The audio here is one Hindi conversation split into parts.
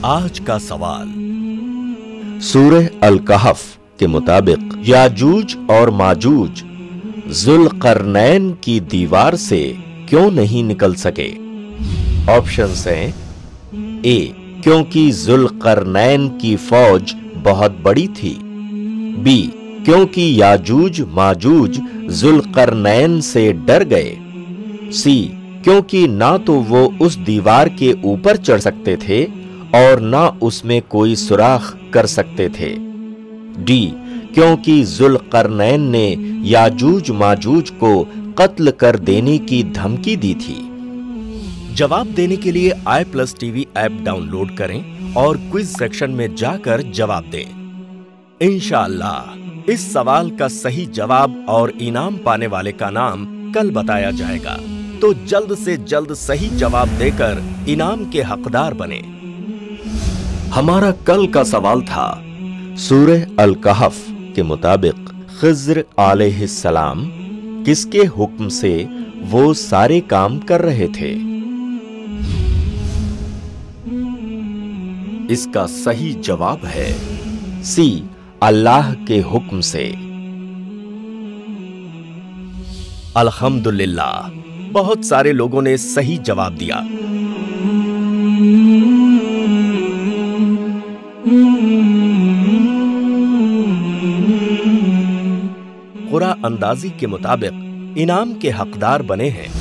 आज का सवाल। सूरह अल-कहफ के मुताबिक याजूज और माजूज जुल्करनैन की दीवार से क्यों नहीं निकल सके? ऑप्शंस हैं ए, क्योंकि जुल्करनैन की फौज बहुत बड़ी थी। बी, क्योंकि याजूज माजूज जुल्करनैन से डर गए। सी, क्योंकि ना तो वो उस दीवार के ऊपर चढ़ सकते थे और ना उसमें कोई सुराख कर सकते थे। डी, क्योंकि जुल्करनैन ने याजूज माजूज को कत्ल कर देने की धमकी दी थी। जवाब देने के लिए i+tv ऐप डाउनलोड करें और क्विज सेक्शन में जाकर जवाब दें। इंशाअल्लाह इस सवाल का सही जवाब और इनाम पाने वाले का नाम कल बताया जाएगा, तो जल्द से जल्द सही जवाब देकर इनाम के हकदार बने। हमारा कल का सवाल था, सूरह अल-कहफ के मुताबिक खिज़्र अलैहिस्सलाम किसके हुक्म से वो सारे काम कर रहे थे? इसका सही जवाब है सी, अल्लाह के हुक्म से। अल्हम्दुलिल्लाह, बहुत सारे लोगों ने सही जवाब दिया। कुरा अंदाजी के मुताबिक इनाम के हकदार बने हैं।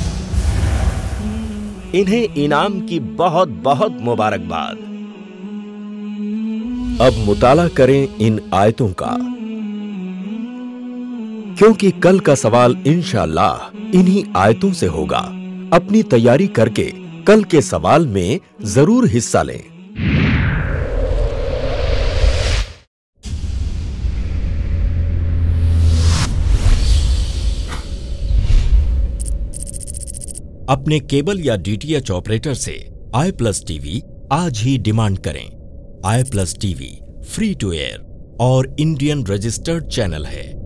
इन्हें इनाम की बहुत बहुत मुबारकबाद। अब मुताला करें इन आयतों का, क्योंकि कल का सवाल इंशाअल्लाह इन्हीं आयतों से होगा। अपनी तैयारी करके कल के सवाल में जरूर हिस्सा लें। अपने केबल या डीटीएच ऑपरेटर से i+tv आज ही डिमांड करें। i+tv फ्री टू एयर और इंडियन रजिस्टर्ड चैनल है।